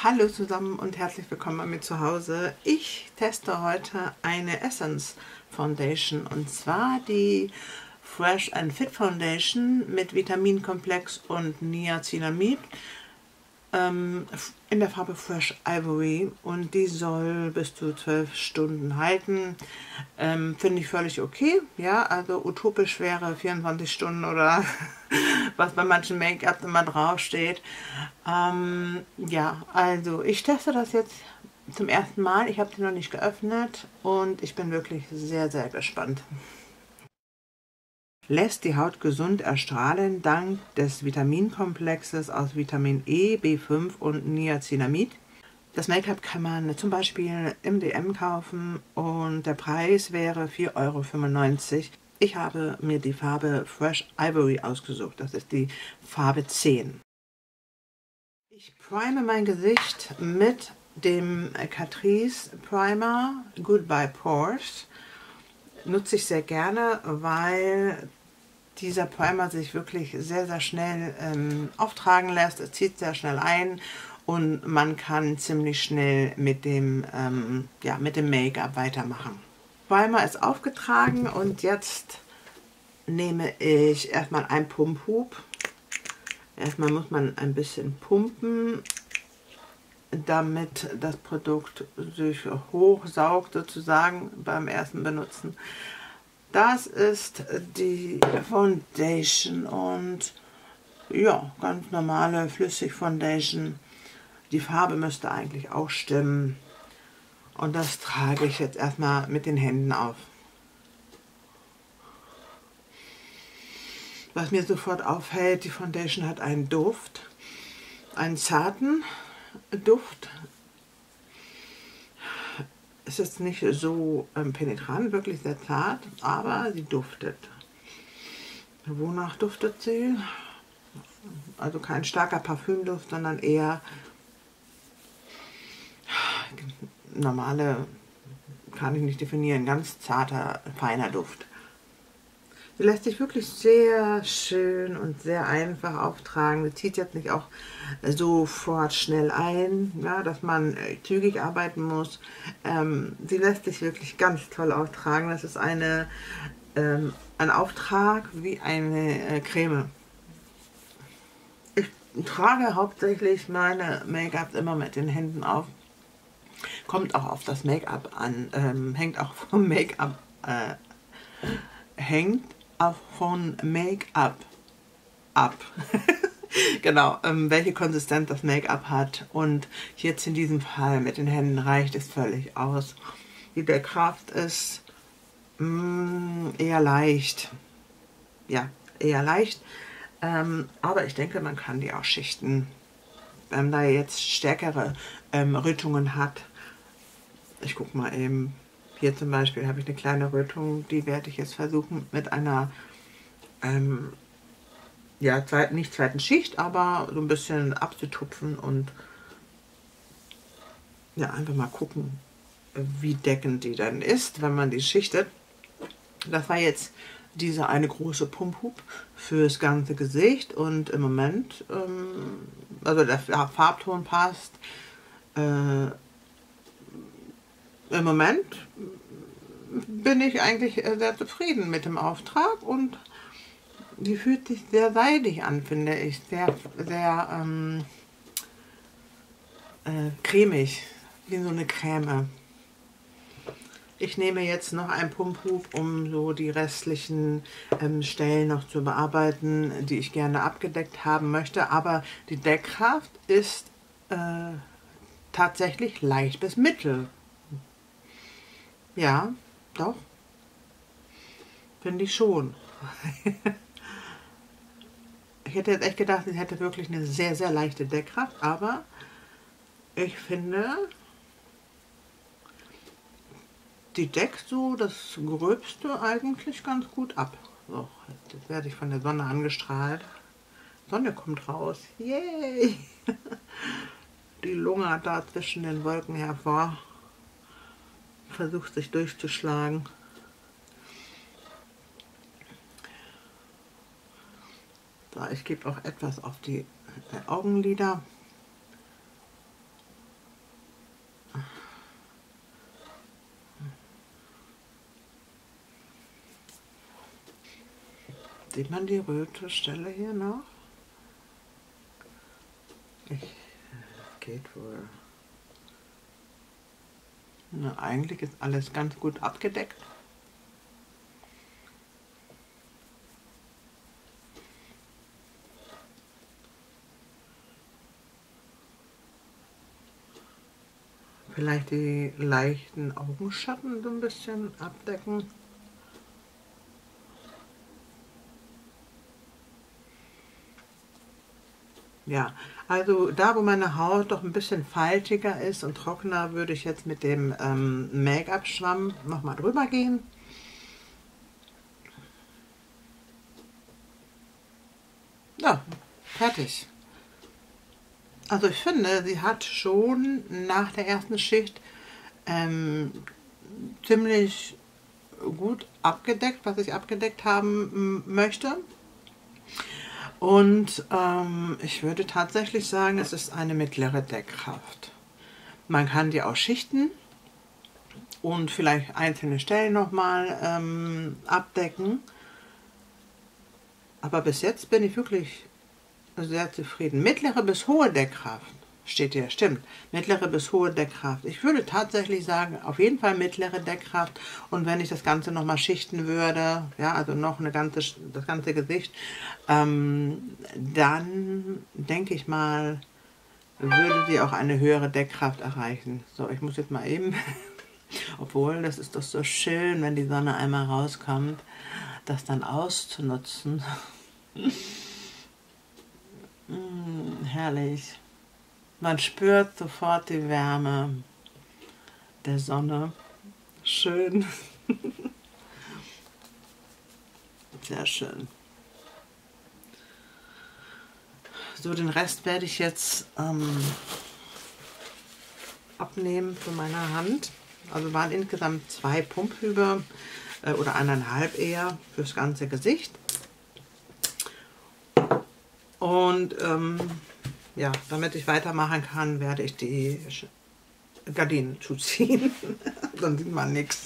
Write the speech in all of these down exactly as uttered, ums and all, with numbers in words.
Hallo zusammen und herzlich willkommen bei mir zu Hause. Ich teste heute eine Essence Foundation und zwar die Fresh and Fit Foundation mit Vitaminkomplex und Niacinamid ähm, in der Farbe Fresh Ivory und die soll bis zu zwölf Stunden halten. Ähm, Finde ich völlig okay. Ja, also utopisch wäre vierundzwanzig Stunden oder was bei manchen Make-up immer draufsteht. Ähm, ja, also ich teste das jetzt zum ersten Mal. Ich habe sie noch nicht geöffnet und ich bin wirklich sehr, sehr gespannt. Lässt die Haut gesund erstrahlen dank des Vitaminkomplexes aus Vitamin E, B fünf und Niacinamid. Das Make-up kann man zum Beispiel im D M kaufen und der Preis wäre vier Euro fünfundneunzig. Ich habe mir die Farbe Fresh Ivory ausgesucht, das ist die Farbe zehn. Ich prime mein Gesicht mit dem Catrice Primer Goodbye Pores. Nutze ich sehr gerne, weil dieser Primer sich wirklich sehr, sehr schnell ähm, auftragen lässt. Es zieht sehr schnell ein und man kann ziemlich schnell mit dem, ähm, ja, mit dem Make-up weitermachen. Primer ist aufgetragen und jetzt nehme ich erstmal einen Pumphub. Erstmal muss man ein bisschen pumpen, damit das Produkt sich hochsaugt sozusagen beim ersten Benutzen. Das ist die Foundation und ja, ganz normale Flüssig Foundation. Die Farbe müsste eigentlich auch stimmen und das trage ich jetzt erstmal mit den Händen auf. Was mir sofort auffällt, die Foundation hat einen Duft, einen zarten Duft. Es ist nicht so ähm, penetrant, wirklich sehr zart, aber sie duftet. Wonach duftet sie? Also kein starker Parfümduft, sondern eher normale, kann ich nicht definieren, ganz zarter, feiner Duft. Sie lässt sich wirklich sehr schön und sehr einfach auftragen. Sie zieht jetzt nicht auch sofort schnell ein, ja, dass man zügig arbeiten muss. Ähm, sie lässt sich wirklich ganz toll auftragen. Das ist eine, ähm, ein Auftrag wie eine äh, Creme. Ich trage hauptsächlich meine Make-up immer mit den Händen auf. Kommt auch auf das Make-up an, ähm, hängt auch vom Make-up äh, hängt auch von Make-up ab. Genau, ähm, welche Konsistenz das Make-up hat. Und jetzt in diesem Fall mit den Händen reicht es völlig aus. Die Deckkraft ist mh, eher leicht. Ja, eher leicht. Ähm, aber ich denke, man kann die auch schichten. Wenn da jetzt stärkere ähm, Rötungen hat. Ich gucke mal eben. Hier zum Beispiel habe ich eine kleine Rötung, die werde ich jetzt versuchen mit einer, ähm, ja, zweit, nicht zweiten Schicht, aber so ein bisschen abzutupfen und ja, einfach mal gucken, wie deckend die dann ist, wenn man die schichtet. Das war jetzt dieser eine große Pumphub fürs ganze Gesicht und im Moment, ähm, also der Farbton passt. Äh, Im Moment bin ich eigentlich sehr zufrieden mit dem Auftrag und die fühlt sich sehr seidig an, finde ich. Sehr, sehr ähm, äh, cremig, wie so eine Creme. Ich nehme jetzt noch einen Pumphub, um so die restlichen ähm, Stellen noch zu bearbeiten, die ich gerne abgedeckt haben möchte. Aber die Deckkraft ist äh, tatsächlich leicht bis mittel. Ja, doch. Finde ich schon. Ich hätte jetzt echt gedacht, sie hätte wirklich eine sehr, sehr leichte Deckkraft, aber ich finde, die deckt so das Gröbste eigentlich ganz gut ab. So, jetzt werde ich von der Sonne angestrahlt. Sonne kommt raus. Yay! Die lungert da zwischen den Wolken hervor. Versucht sich durchzuschlagen. So, ich gebe auch etwas auf die Augenlider. Sieht man die röte Stelle hier noch? Ich, geht wohl. Na, eigentlich ist alles ganz gut abgedeckt. Vielleicht die leichten Augenschatten so ein bisschen abdecken. Ja, also da, wo meine Haut doch ein bisschen faltiger ist und trockener, würde ich jetzt mit dem ähm, Make-up-Schwamm nochmal drüber gehen. Ja, fertig. Also ich finde, sie hat schon nach der ersten Schicht ähm, ziemlich gut abgedeckt, was ich abgedeckt haben möchte. Und ähm, ich würde tatsächlich sagen, es ist eine mittlere Deckkraft. Man kann die auch schichten und vielleicht einzelne Stellen nochmal ähm, abdecken. Aber bis jetzt bin ich wirklich sehr zufrieden. Mittlere bis hohe Deckkraft steht hier, stimmt. Mittlere bis hohe Deckkraft. Ich würde tatsächlich sagen, auf jeden Fall mittlere Deckkraft. Und wenn ich das Ganze nochmal schichten würde, ja, also noch eine ganze, das ganze Gesicht, ähm, dann denke ich mal, würde sie auch eine höhere Deckkraft erreichen. So, ich muss jetzt mal eben, obwohl das ist doch so schön, wenn die Sonne einmal rauskommt, das dann auszunutzen. Mm, herrlich. Man spürt sofort die Wärme der Sonne. Schön. Sehr schön. So, den Rest werde ich jetzt ähm, abnehmen von meiner Hand. Also waren insgesamt zwei Pumphübe äh, oder eineinhalb eher fürs ganze Gesicht. Und ähm, ja, damit ich weitermachen kann, werde ich die Gardinen zuziehen. Dann sieht man nichts.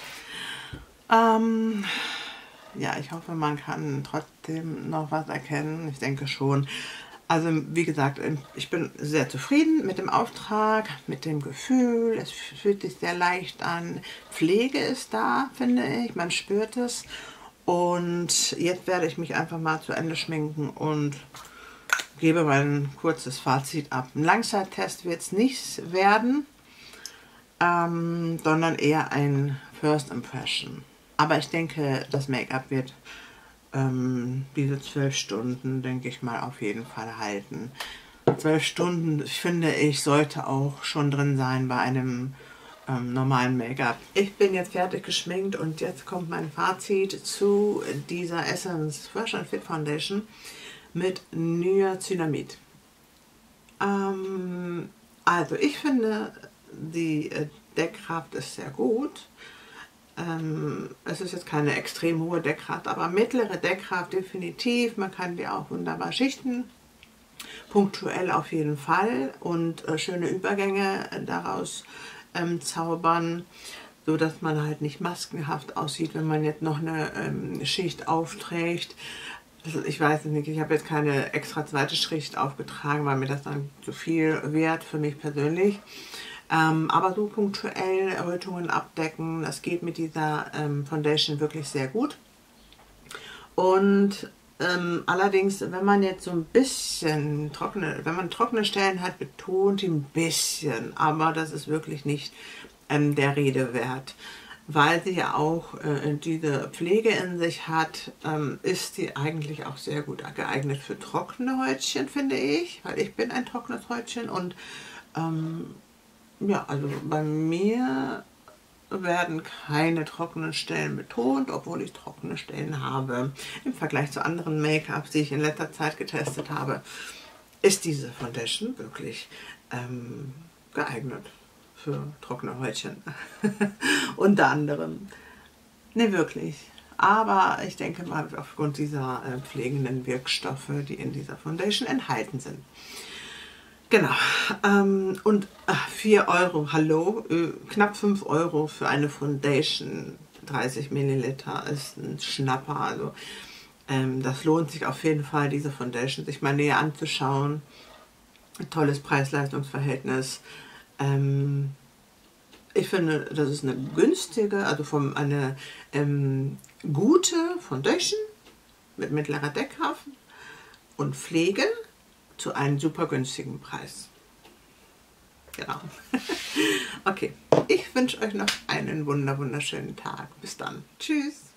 Ähm, ja, ich hoffe, man kann trotzdem noch was erkennen. Ich denke schon. Also wie gesagt, ich bin sehr zufrieden mit dem Auftrag, mit dem Gefühl. Es fühlt sich sehr leicht an. Pflege ist da, finde ich. Man spürt es. Und jetzt werde ich mich einfach mal zu Ende schminken und gebe mein kurzes Fazit ab. Ein Langzeittest wird es nicht werden, ähm, sondern eher ein First Impression. Aber ich denke, das Make-up wird ähm, diese zwölf Stunden, denke ich mal, auf jeden Fall halten. Zwölf Stunden, finde ich, sollte auch schon drin sein bei einem ähm, normalen Make-up. Ich bin jetzt fertig geschminkt und jetzt kommt mein Fazit zu dieser Essence Fresh and Fit Foundation mit Niacinamid. Ähm, also ich finde, die äh, Deckkraft ist sehr gut. Ähm, es ist jetzt keine extrem hohe Deckkraft, aber mittlere Deckkraft definitiv. Man kann die auch wunderbar schichten. Punktuell auf jeden Fall und äh, schöne Übergänge äh, daraus ähm, zaubern, so dass man halt nicht maskenhaft aussieht, wenn man jetzt noch eine ähm, Schicht aufträgt. Also ich weiß nicht, ich habe jetzt keine extra zweite Schicht aufgetragen, weil mir das dann zu viel wert für mich persönlich. Ähm, aber so punktuell Errötungen abdecken, das geht mit dieser ähm, Foundation wirklich sehr gut. Und ähm, allerdings, wenn man jetzt so ein bisschen trockene, wenn man trockene Stellen hat, betont die ein bisschen, aber das ist wirklich nicht ähm, der Rede wert. Weil sie ja auch äh, diese Pflege in sich hat, ähm, ist sie eigentlich auch sehr gut geeignet für trockene Häutchen, finde ich. Weil ich bin ein trockenes Häutchen und ähm, ja, also bei mir werden keine trockenen Stellen betont, obwohl ich trockene Stellen habe. Im Vergleich zu anderen Make-ups, die ich in letzter Zeit getestet habe, ist diese Foundation wirklich ähm, geeignet für trockene Häutchen. Unter anderem. Ne, wirklich. Aber ich denke mal, aufgrund dieser äh, pflegenden Wirkstoffe, die in dieser Foundation enthalten sind. Genau. Ähm, und ach, vier Euro, hallo, äh, knapp fünf Euro für eine Foundation, dreißig Milliliter, ist ein Schnapper. Also Ähm, das lohnt sich auf jeden Fall, diese Foundation sich mal näher anzuschauen. Ein tolles Preis-Leistungs-Verhältnis. Ähm, ich finde, das ist eine günstige, also vom, eine ähm, gute Foundation mit mittlerer Deckkraft und Pflege zu einem super günstigen Preis. Genau. Okay, ich wünsche euch noch einen wunder wunderschönen Tag. Bis dann. Tschüss.